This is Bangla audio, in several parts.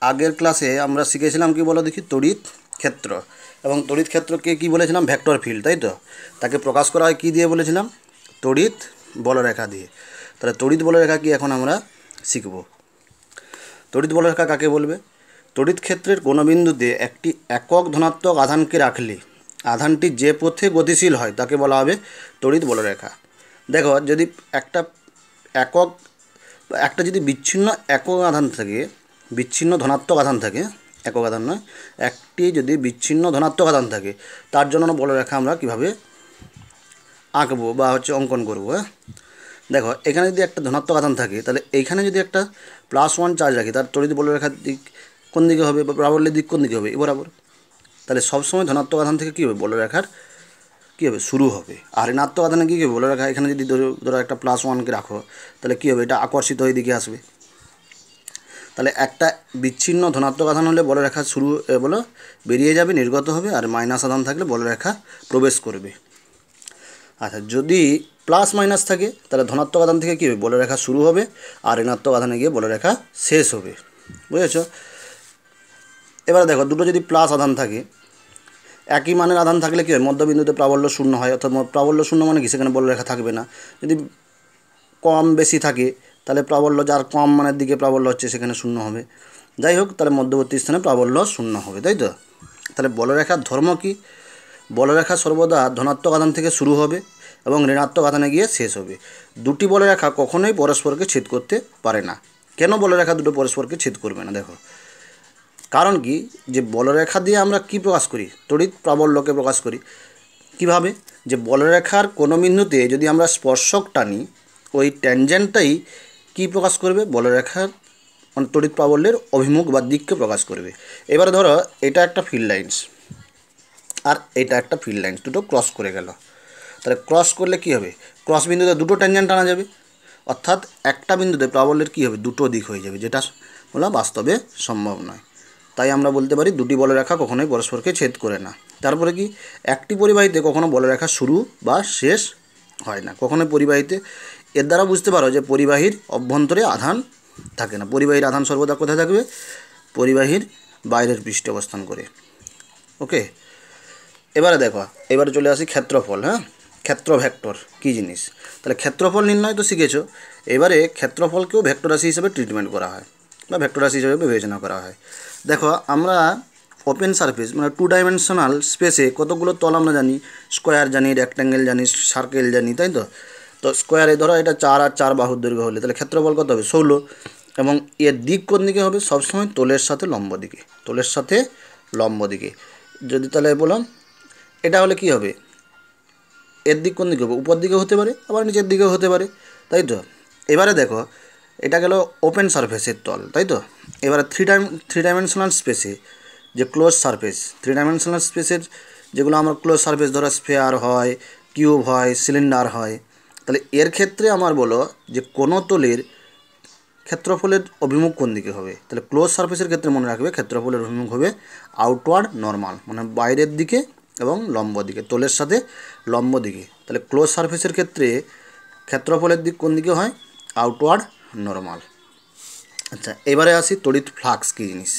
আগের ক্লাসে আমরা শিখেছিলাম কি বলো দেখি, তড়িৎ ক্ষেত্র। এবং তড়িৎ ক্ষেত্রকে কি বলেছিলাম, ভেক্টর ফিল্ড, তাই তো। তাকে প্রকাশ করা হয় কী দিয়ে বলেছিলাম, তড়িৎ বলরেখা দিয়ে। তাহলে তড়িৎ বলরেখা কি এখন আমরা শিখব। তড়িৎ বলরেখা কাকে বলবে? তড়িৎ ক্ষেত্রের কোনো বিন্দুতে একটি একক ধনাত্মক আধানকে রাখলে আধানটি যে পথে গতিশীল হয় তাকে বলা হবে তড়িৎ বলরেখা। দেখো, যদি একটা যদি বিচ্ছিন্ন একক আধান থাকে, বিচ্ছিন্ন ধনাত্মক আধান থাকে, একক আধান নয়, একটি যদি বিচ্ছিন্ন ধনাত্মক আধান থাকে, তার জন্য বলরেখা আমরা কীভাবে আঁকবো বা অঙ্কন করবো। হ্যাঁ, দেখো, এখানে যদি একটা ধনাত্মক আধান থাকে, তাহলে এইখানে যদি একটা +1 চার্জ রাখি, তার তড়িৎ বলরেখার দিক কোন দিকে হবে বা প্রাবল্যের দিক কোন দিকে হবে? বরাবর। তাহলে সবসময় ধনাত্মক আধান থেকে কী হবে, বলরেখার কী হবে, শুরু হবে। আর ঋণাত্মক আধানে কী হবে, বলরেখা এখানে যদি ধরো একটা +1কে রাখো, তাহলে কী হবে, এটা আকর্ষিত হয়ে দিকে আসবে। তাহলে একটা বিচ্ছিন্ন ধনাত্মক আধান হলে বলরেখা শুরু বলো বেরিয়ে যাবে, নির্গত হবে, আর মাইনাস আধান থাকলে বলরেখা প্রবেশ করবে। আচ্ছা, যদি +- থাকে, তাহলে ধনাত্মক আধান থেকে কী হবে, বলরেখা শুরু হবে, আর ঋণাত্মক আধানে গিয়ে বলরেখা শেষ হবে। বুঝেছ? এবার দেখো, দুটো যদি প্লাস আধান থাকে, একই মানের আধান থাকলে কী হয়, মধ্যবিন্দুতে প্রাবল্য শূন্য হয়। অর্থাৎ প্রাবল্য শূন্য মানে কি, সেখানে বলরেখা থাকবে না। যদি কম বেশি থাকে, তাহলে প্রাবল্য যার কম মানের দিকে প্রাবল্য হচ্ছে সেখানে শূন্য হবে। যাই হোক, তাহলে মধ্যবর্তী স্থানে প্রাবল্য শূন্য হবে, তাই তো। তাহলে বলরেখার ধর্ম কি? বলরেখা সর্বদা ধনাত্মক আধান থেকে শুরু হবে এবং ঋণাত্মক আধানে গিয়ে শেষ হবে। দুটি বলরেখা কখনোই পরস্পরকে ছেদ করতে পারে না। কেন বলরেখা দুটো পরস্পরকে ছেদ করবে না? দেখো, কারণ কি, যে বলরেখা দিয়ে আমরা কি প্রকাশ করি, তড়িৎ প্রাবল্যকে প্রকাশ করি। কিভাবে? যে বলরেখার কোনো বিন্দুতে যদি আমরা স্পর্শক টানি, ওই ট্যানজেন্টটাই কি প্রকাশ করবে, বলরেখার মানে তড়িৎ প্রাবল্যের অভিমুখ বা দিককে প্রকাশ করবে। এবারে ধরো, এটা একটা ফিল্ড লাইন্স আর এটা একটা ফিল্ড লাইন্স, দুটো ক্রস করে গেল। তাহলে ক্রস করলে কি হবে, ক্রস বিন্দুতে দুটো ট্যানজেন্ট টানা যাবে, অর্থাৎ একটা বিন্দুতে প্রাবল্যের কী হবে, দুটো দিক হয়ে যাবে, যেটা বলা বাস্তবে সম্ভব নয়। তাই আমরা বলতে পারি দুটি বলরেখা কখনোই পরস্পরকে ছেদ করে না। তারপরে কি, একটি পরিবাহীতে কখনো বলরেখা শুরু বা শেষ হয় না, কখনোই পরিবাহীতে। এর দ্বারা বুঝতে পারো যে পরিবাহীর অভ্যন্তরে আধান থাকে না। পরিবাহীর আধান সর্বদা কোথায় থাকবে, পরিবাহীর বাইরের পৃষ্ঠে অবস্থান করে। ওকে, এবারে দেখো, এবারে চলে আসি ক্ষেত্রফল। হ্যাঁ, ক্ষেত্র ভেক্টর কী জিনিস? তাহলে ক্ষেত্রফল নির্ণয় তো শিখেছো। এবারে ক্ষেত্রফলকেও ভেক্টর রাশি হিসেবে ট্রিটমেন্ট করা হয় বা ভেক্টর রাশি হিসেবে বিবেচনা করা হয়। দেখো, আমরা ওপেন সারফেস মানে 2 ডাইমেনশনাল স্পেসে কতগুলো তল আমরা জানি, স্কোয়ার জানি, রেক্ট্যাঙ্গেল জানি, সার্কেল জানি, তাই তো। তো স্কোয়ারে ধরো এটা 4 আর 4 বাহুর দৈর্ঘ্য হলে তাহলে ক্ষেত্রফল কত হবে, 16। এবং এর দিক কোন দিকে হবে, সবসময় তোলের সাথে লম্ব দিকে, তোলের সাথে লম্ব দিকে। যদি তাহলে বললাম এটা হলে কি হবে, এর দিক কোন দিকে হবে, উপর দিকে হতে পারে, আবার নিচের দিকেও হতে পারে, তাই তো। এবারে দেখো, এটা গেল ওপেন সারফেসের তল, তাই তো। এবারে থ্রি ডাইমেনশনাল স্পেসে যে ক্লোজ সারফেস, 3 ডাইমেনশনাল স্পেসের যেগুলো আমরা ক্লোজ সারফেস, ধরো স্ফেয়ার হয়, কিউব হয়, সিলিন্ডার হয়, তাহলে এর ক্ষেত্রে আমার বলো যে কোনো তলের ক্ষেত্রফলের অভিমুখ কোন দিকে হবে। তাহলে ক্লোজ সারফেসের ক্ষেত্রে মনে রাখবে ক্ষেত্রফলের অভিমুখ হবে আউটওয়ার্ড নর্মাল, মানে বাইরের দিকে এবং লম্ব দিকে, তোলের সাথে লম্ব দিকে। তাহলে ক্লোজ সারফেসের ক্ষেত্রে ক্ষেত্রফলের দিক কোন দিকে হয়, আউটওয়ার্ড নর্মাল। আচ্ছা, এবারে আসি তড়িৎ ফ্লাক্স কী জিনিস।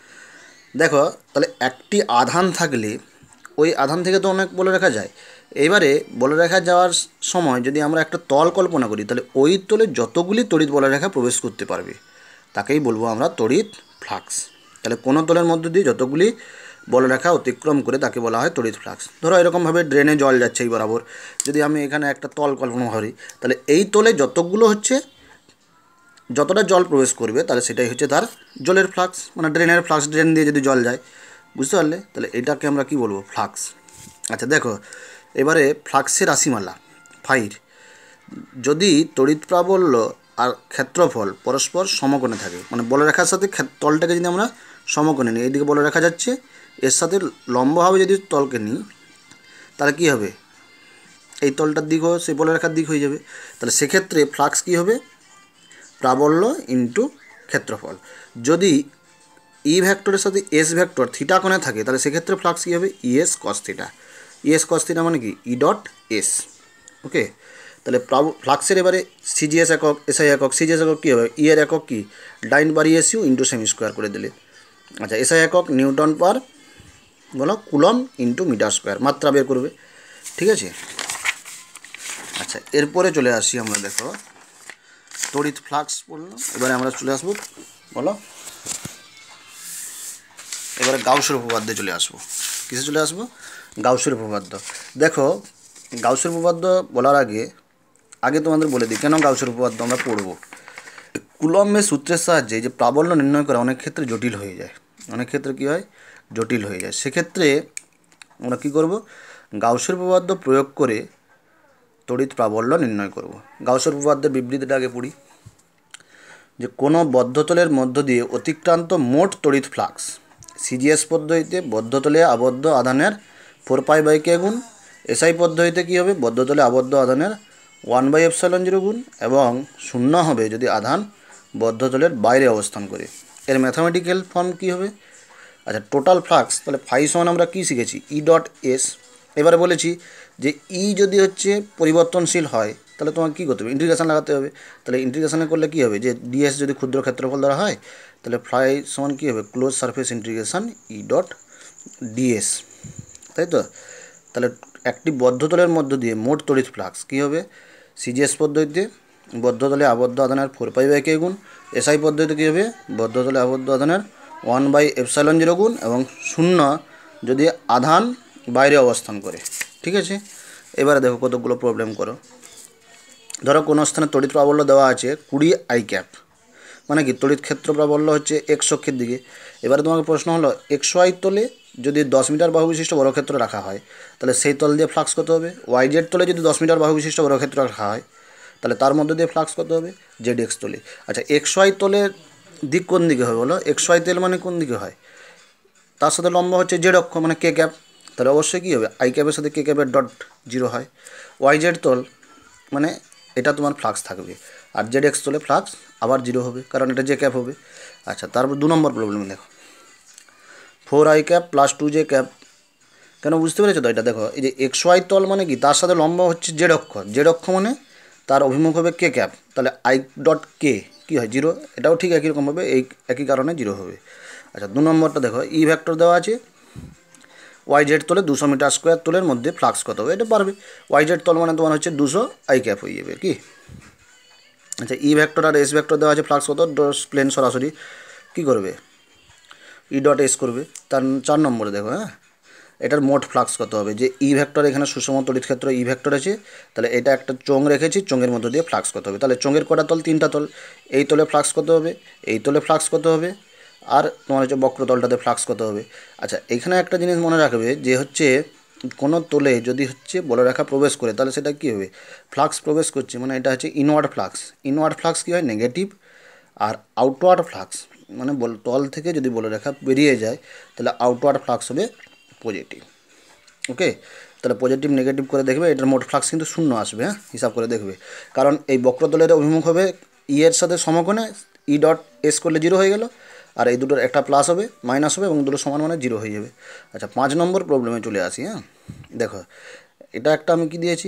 দেখো, তাহলে একটি আধান থাকলে ওই আধান থেকে তো অনেক বলরেখা যায়। এবারে বলরেখা যাওয়ার সময় যদি আমরা একটা তল কল্পনা করি, তাহলে ওই তলে যতগুলি তড়িৎ বলরেখা প্রবেশ করতে পারবে তাকেই বলবো আমরা তড়িৎ ফ্লাক্স। তাহলে কোনো তলের মধ্য দিয়ে যতগুলি বলরেখা অতিক্রম করে তাকে বলা হয় তড়িৎ ফ্লাক্স। ধরো এরকমভাবে ড্রেনে জল যাচ্ছে এই বরাবর, যদি আমি এখানে একটা তল কল্পনা করি, তাহলে এই তলে যতগুলো যতটা জল প্রবেশ করবে তাহলে সেটাই হচ্ছে তার জলের ফ্লাক্স, মানে ড্রেনের ফ্লাক্স। ড্রেন দিয়ে যদি জল যায়, বুঝতে পারলে, তাহলে এটাকে আমরা কি বলবো, ফ্লাক্স। আচ্ছা দেখো, এবারে ফ্লাক্সের রাশিমালা ফাইর, যদি তড়িৎ প্রাবল্য আর ক্ষেত্রফল পরস্পর সমকোণে থাকে, মানে বলরেখার সাথে তলটাকে যদি আমরা সমকোণে নিই, এইদিকে বলরেখা যাচ্ছে, এর সাথে লম্বভাবে যদি তলকে নিই, তাহলে কি হবে, এই তলটার দিকও সেই বলরেখার দিক হয়ে যাবে। তাহলে সেক্ষেত্রে ফ্লাক্স কী হবে, প্রাবল্য ইন্টু ক্ষেত্রফল। যদি ই ভেক্টরের সাথে এস ভেক্টর থিটা কোণে থাকে, তাহলে সেক্ষেত্রে ফ্লাক্স কী হবে, E S cos theta. E S cos theta মানে কি, ই ডট এস। ওকে, তাহলে ফ্লাক্সের এবারে সিজিএস একক, এসআই একক। সিজিএস একক কী হবে, ই এর একক কি, ডাইন বাড়ি এস ইউ ইন্টু সেমি স্কোয়ার করে দিলে, আচ্ছা এসআই একক নিউটন পার বলো কুলম ইন্টু মিটার স্কোয়ার, মাত্রা বের করবে, ঠিক আছে। আচ্ছা এরপরে চলে আসি আমরা, দেখো তড়িৎ ফ্লাক্স বললো, এবারে আমরা চলে আসবো বলো, এবারে গাউসের উপপাদ্যে চলে আসবো। কিসে চলে আসবো? গাউসের উপপাদ্য। দেখো গাউসের উপপাদ্য বলার আগে তোমাদের বলে দিই কেন গাউসের উপপাদ্য আমরা পড়বো। কুলম্বের সূত্রের সাহায্যে যে প্রাবল্য নির্ণয় করা অনেক ক্ষেত্রে জটিল হয়ে যায়, অনেক ক্ষেত্রে কী হয়, জটিল হয়ে যায়। সেক্ষেত্রে আমরা কী করব, গাউসের উপপাদ্য প্রয়োগ করে তড়িৎ প্রাবল্য নির্ণয় করব। গাউসের উপপাদ্যের বিবৃতিটা আগে পড়ি, যে কোনো বদ্ধতলের মধ্য দিয়ে অতিক্রান্ত মোট তড়িৎ ফ্লাক্স সিজিএস পদ্ধতিতে বদ্ধতলে আবদ্ধ আধানের 4π/k গুণ, এসআই পদ্ধতিতে কী হবে, বদ্ধতলে আবদ্ধ আধানের 1/ε0 গুণ, এবং শূন্য হবে যদি আধান বদ্ধতলের বাইরে অবস্থান করে। এর ম্যাথামেটিক্যাল ফর্ম কী হবে? আচ্ছা টোটাল ফ্লাক্স, তাহলে ফাই সমান আমরা কী শিখেছি, ই ডট এস। এবারে বলেছি যে ই যদি হচ্ছে পরিবর্তনশীল হয় তাহলে তোমাকে কী করতে হবে, ইন্টিগ্রেশন লাগাতে হবে। তাহলে ইন্টিগ্রেশনে করলে কী হবে, যে ডিএস যদি ক্ষুদ্র ক্ষেত্রফল ধরা হয় তাহলে ফাই সমান কী হবে, close surface integration E dot d S, তাই তো। তাহলে একটি বদ্ধতলের মধ্য দিয়ে মোট তড়িৎ ফ্লাক্স কী হবে, সিজিএস পদ্ধতিতে বদ্ধতলে আবদ্ধ আধানের 4π/k গুণ, এসআই পদ্ধতিতে কী হবে, বদ্ধতলে আবদ্ধ আধানের 1/ε0 গুণ, এবং শূন্য যদি আধান বাইরে অবস্থান করে, ঠিক আছে। এবারে দেখো কতগুলো প্রবলেম করো। ধরো কোনো স্থানে তড়িৎ প্রাবল্য দেওয়া আছে 20 আই ক্যাপ, মানে কি তড়িৎ ক্ষেত্র প্রাবল্য হচ্ছে এক্স অক্ষের দিকে। এবারে তোমাকে প্রশ্ন হলো এক্স ওয়াই তলে যদি 10 মিটার বাহু বিশিষ্ট বর্গক্ষেত্র রাখা হয় তাহলে সেই তল দিয়ে ফ্লাক্স কত হবে, ওয়াই জেড তলে যদি 10 মিটার বাহু বিশিষ্ট বর্গক্ষেত্র রাখা হয় তাহলে তার মধ্যে দিয়ে ফ্লাক্স কত হবে, জেড এক্স তলে। আচ্ছা এক্স ওয়াই তলের দিক কোন দিকে হবে বলো, এক্স ওয়াই তেল মানে কোন দিকে হয়, তার সাথে লম্বা হচ্ছে জেড অক্ষ মানে কে ক্যাপ, তাহলে অবশ্যই কী হবে, আই ক্যাপের সাথে কে ক্যাপের ডট জিরো হয়। ওয়াই জেড তল মানে এটা তোমার ফ্লাক্স থাকবে, আর জেড এক্স তলে ফ্লাক্স আবার জিরো হবে কারণ এটা জে ক্যাপ হবে। আচ্ছা তারপর 2 নম্বর প্রবলেম দেখো, 4i cap plus 2j cap, কেন বুঝতে পেরেছো তো? এটা দেখো এই যে এক্স ওয়াই তল মানে কি, তার সাথে লম্বা হচ্ছে জেড অক্ষ, জেড অক্ষ মানে তার অভিমুখ হবে কে ক্যাপ, তাহলে আই ডট কে কী হয়, জিরো, এটাও ঠিক একই রকমভাবে এই একই কারণে জিরো হবে। আচ্ছা 2 নম্বরটা দেখো, ই ভেক্টর দেওয়া আছে, ওয়াই জেড তলে 200 মিটার স্কোয়ার তলের মধ্যে ফ্লাক্স কত হবে, এটা পারবে। ওয়াই জেড তল মানে তোমার হচ্ছে 200 আই ক্যাপ হয়ে যাবে কি। আচ্ছা ই ভেক্টর আর এস ভেক্টর দেওয়া আছে, ফ্লাক্স কত, প্লেন সরাসরি কী করবে, ই ডট এস করবে। তার 4 নম্বরে দেখো, হ্যাঁ এটার মোট ফ্লাক্স কত হবে, যে ই ভেক্টর এখানে সুষম তড়িৎ ক্ষেত্র ই ভেক্টর আছে, তাহলে এটা একটা চোঙ রেখেছি, চোঙের মধ্য দিয়ে ফ্লাক্স কত হবে, তাহলে চোঙের কটা তল, 3টা তল, এই তলে ফ্লাক্স কত হবে, এই তলে ফ্লাক্স কত হবে, আর তোমার হচ্ছে বক্রতলটাতে ফ্লাক্স কত হবে। আচ্ছা এখানে একটা জিনিস মনে রাখবে, যে হচ্ছে কোনো তলে যদি হচ্ছে বলরেখা প্রবেশ করে তাহলে সেটা কী হবে, ফ্লাক্স প্রবেশ করছে মানে এটা হচ্ছে ইনওয়ার্ড ফ্লাক্স। ইনওয়ার্ড ফ্লাক্স কী হয়, নেগেটিভ, আর আউটওয়ার্ড ফ্লাক্স মানে তল থেকে যদি বলরেখা বেরিয়ে যায় তাহলে আউটওয়ার্ড ফ্লাক্স হবে পজিটিভ। ওকে, তাহলে পজিটিভ নেগেটিভ করে দেখবে, এটার মোট ফ্লাক্স কিন্তু শূন্য আসবে, হ্যাঁ হিসাব করে দেখবে, কারণ এই বক্রতলের অভিমুখ হবে ই এর সাথে সমকোণে, ই ডট এস করলে জিরো হয়ে গেল, আর এই দুটোর একটা প্লাস হবে মাইনাস হবে এবং দুটো সমান মানে জিরো হয়ে যাবে। আচ্ছা 5 নম্বর প্রবলেমে চলে আসি, হ্যাঁ দেখো এটা একটা আমি কি দিয়েছি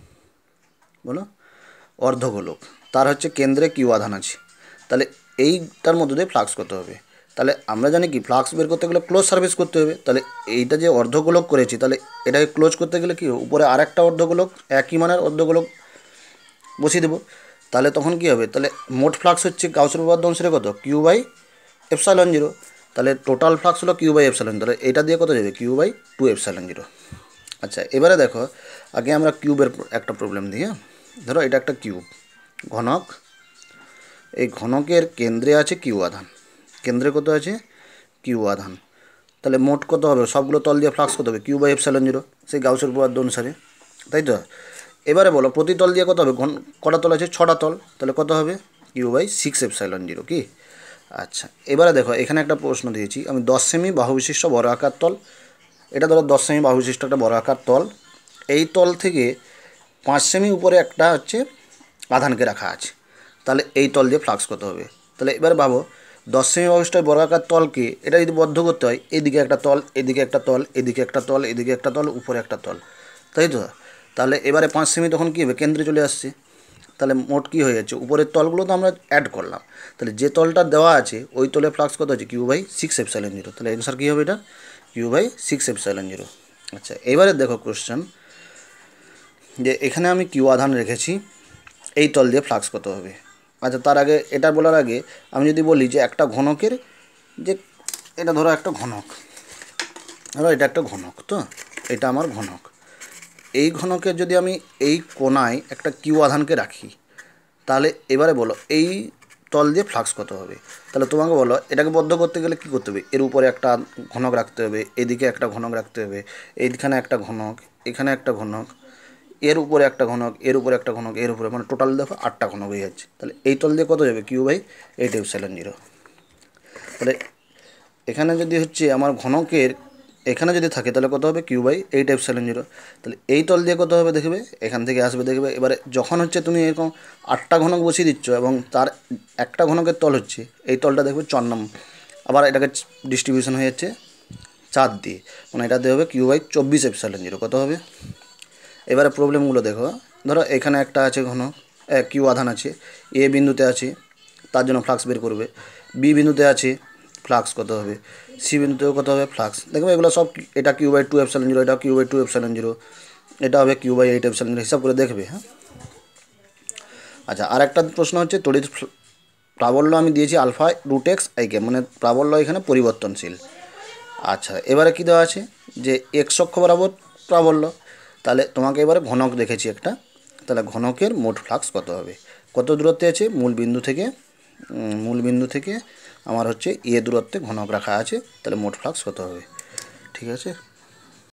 বলো, অর্ধগোলক, তার হচ্ছে কেন্দ্রে কিউ আধান আছে, তাহলে এইটার মধ্যে দিয়ে ফ্লাক্স করতে হবে। তাহলে আমরা জানি কি ফ্লাক্স বের করতে গেলে ক্লোজ সার্ফেস করতে হবে, তাহলে এইটা যে অর্ধগোলক করেছি তাহলে এটাকে ক্লোজ করতে গেলে কি উপরে আরেকটা অর্ধগোলক একই মানের অর্ধগোলক বসিয়ে দেবো, তাহলে তখন কি হবে, তাহলে মোট ফ্লাক্স হচ্ছে গাউসের উপপাদ্য অনুসারে কত, Q/ε0, তাহলে টোটাল ফ্লাক্স হলো Q/ε0, তাহলে এটা দিয়ে কত যাবে, Q/2ε0। আচ্ছা এবারে দেখো আগে আমরা কিউবের একটা প্রবলেম দিই, হ্যাঁ ধরো এটা একটা কিউব ঘনক, এই ঘনকের কেন্দ্রে আছে কিউ আধান, কেন্দ্রে কত আছে কিউ আধান, তাহলে মোট কত হবে, সবগুলো তল দিয়ে ফ্লাক্স কত হবে, Q/ε0 সেই গাউসের উপপাদ্য অনুসারে, তাই তো। এবারে বলো প্রতি তল দিয়ে কত হবে, কটা তল আছে, 6টা তল, তাহলে কত হবে Q/6ε0 কি। আচ্ছা এবারে দেখো এখানে একটা প্রশ্ন দিয়েছি আমি, 10 সেমি বাহু বিশিষ্ট বড় আকার তল, এটা ধরো 10 সেমি বাহু বিশিষ্ট একটা বড় আকার তল, এই তল থেকে 5 সেমি উপরে একটা হচ্ছে আধানকে রাখা আছে, তাহলে এই তল দিয়ে ফ্লাক্স কত হবে। তাহলে এবার ভাবো 10 সেমি বাহুবিশিষ্ট বর্গাকার তলকে এটা যদি বদ্ধ করতে হয়, এদিকে একটা তল, এদিকে একটা তল, এদিকে একটা তল, এদিকে একটা তল, উপরে একটা তল, তাই তো। তাহলে এবারে 5 সেমি তখন কী হবে, কেন্দ্রে চলে আসছে, তাহলে মোট কী হয়ে যাচ্ছে, উপরের তলগুলো তো আমরা অ্যাড করলাম, তাহলে যে তলটা দেওয়া আছে ওই তলে ফ্লাক্স কত আছে Q/6ε0। তাহলে অ্যান্সার কী হবে এটা Q/6ε0। আচ্ছা এবারে দেখো কোশ্চেন, যে এখানে আমি কিউ আধান রেখেছি, এই তল দিয়ে ফ্লাক্স কত হবে। আচ্ছা তার আগে এটা বলার আগে আমি যদি বলি যে একটা ঘনকের, যে এটা ধরো একটা ঘনক, ধরো এটা একটা ঘনক, তো এটা আমার ঘনক, এই ঘনকের যদি আমি এই কোণায় একটা কিউ আধানকে রাখি, তাহলে এবারে বলো এই তল দিয়ে ফ্লাক্স কত হবে। তাহলে তোমাকে বলো এটাকে বদ্ধ করতে গেলে কী করতে হবে, এর উপরে একটা ঘনক রাখতে হবে, এদিকে একটা ঘনক রাখতে হবে, এইখানে একটা ঘনক, এখানে একটা ঘনক, এর উপরে একটা ঘনক, এর উপরে একটা ঘনক, এর উপরে, মানে টোটাল দেখো 8টা ঘনক হয়ে যাচ্ছে। তাহলে এই তল দিয়ে কত যাবে Q/8ε0। তাহলে এখানে যদি হচ্ছে আমার ঘনকের এখানে যদি থাকে তাহলে কত হবে Q/8ε0। তাহলে এই তল দিয়ে কত হবে দেখবে, এখান থেকে আসবে দেখবে। এবারে যখন হচ্ছে তুমি এরকম 8টা ঘনক বসিয়ে দিচ্ছ এবং তার একটা ঘনকের তল হচ্ছে এই তলটা দেখবে 4 নম্বর, আবার এটাকে ডিস্ট্রিবিউশন হয়ে যাচ্ছে 4 দিয়ে, মানে এটাতে হবে Q/24ε0 কত হবে। এবারে প্রবলেমগুলো দেখো, ধরো এখানে একটা আছে ঘনক, কিউ আধান আছে, এ বিন্দুতে আছে, তার জন্য ফ্লাক্স বের করবে, বি বিন্দুতে আছে, ফ্লাক্স কত হবে, সি বিন্দুতেও কত হবে ফ্লাক্স, দেখবে এগুলো সব, এটা Q/2ε0, এটা Q/2ε0, এটা হবে Q/8ε0, হিসাব করে দেখবে। হ্যাঁ আচ্ছা আর একটা প্রশ্ন হচ্ছে তড়িৎ প্রাবল্য আমি দিয়েছি α√x/IK, মানে প্রাবল্য এখানে পরিবর্তনশীল। আচ্ছা এবারে কী দেওয়া আছে, যে এক্স অক্ষ বরাবর প্রাবল্য, তাহলে তোমাকে এবারে ঘনক দেখেছি একটা, তাহলে ঘনকের মোট ফ্লাক্স কত হবে, কত দূরত্বে আছে মূল বিন্দু থেকে আমার হচ্ছে দূরত্বে ঘনক রাখা আছে, তাহলে মোট ফ্লাক্স কত হবে। ঠিক আছে।